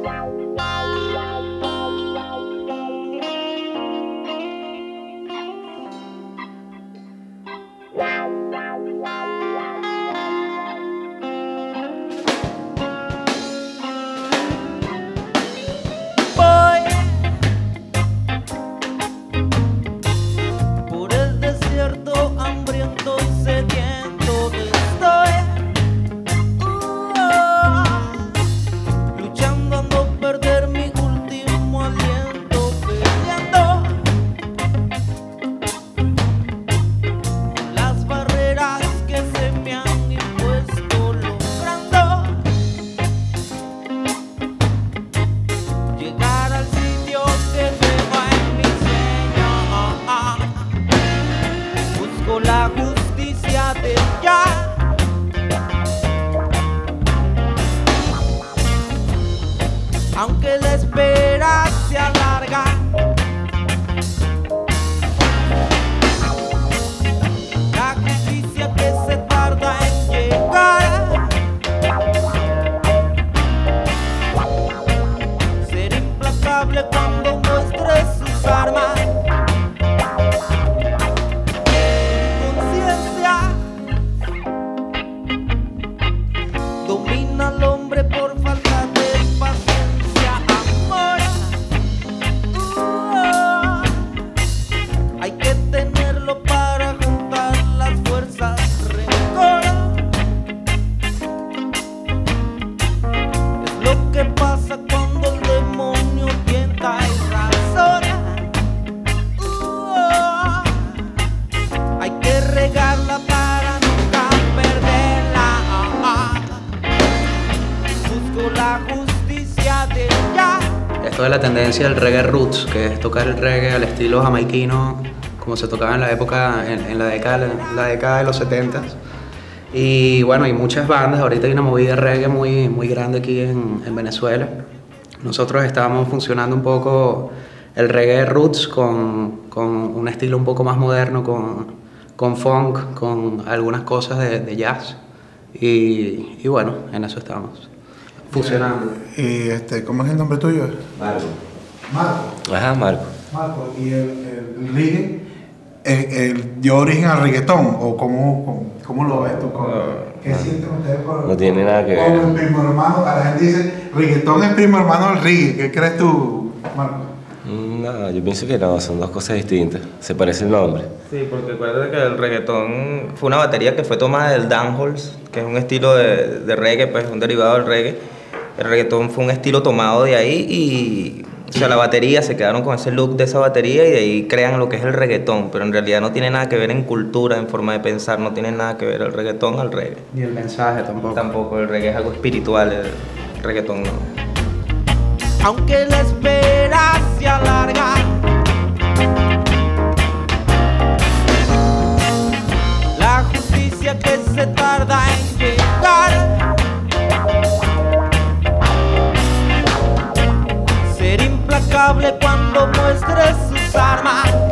La justicia de ya, aunque la espera se alarga. La justicia que se tarda en llegar, ser implacable cuando muestre sus armas. Domina al hombre por falta de paciencia, amor. Hay que tenerlo para juntar las fuerzas, rencor. Es lo que pasa cuando el demonio tienta y razona. Hay que regarla para nunca perderla. La justicia de ya. Esto es la tendencia del reggae roots, que es tocar el reggae al estilo jamaiquino, como se tocaba en la época, en la década de los 70s. Y bueno, hay muchas bandas, ahorita hay una movida de reggae muy grande aquí en Venezuela. Nosotros estábamos funcionando un poco el reggae roots con un estilo un poco más moderno, con funk, con algunas cosas de jazz. Y bueno, en eso estamos. Fusionando. ¿Y cómo es el nombre tuyo? Marco. Marco. Ajá, Marco. Marco, ¿y el reggae dio origen al reggaetón? ¿O cómo lo ves tú? ¿Qué sienten ustedes por...? No tiene nada que ver. Como el primo hermano, a la gente dice, reggaetón es primo hermano del reggae. ¿Qué crees tú, Marco? No, yo pienso que no, son dos cosas distintas. Se parece el nombre. Sí, porque acuérdate que el reggaetón fue una batería que fue tomada del dancehall, que es un estilo de reggae, pues un derivado del reggae. El reggaetón fue un estilo tomado de ahí y, o sea, la batería, se quedaron con ese look de esa batería y de ahí crean lo que es el reggaetón, pero en realidad no tiene nada que ver en cultura, en forma de pensar, no tiene nada que ver el reggaetón al reggae. Ni el mensaje tampoco. Tampoco, el reggae es algo espiritual, el reggaetón no. Aunque la espera se alarga, la justicia que se tarda en llegar, ser implacable cuando muestre sus armas.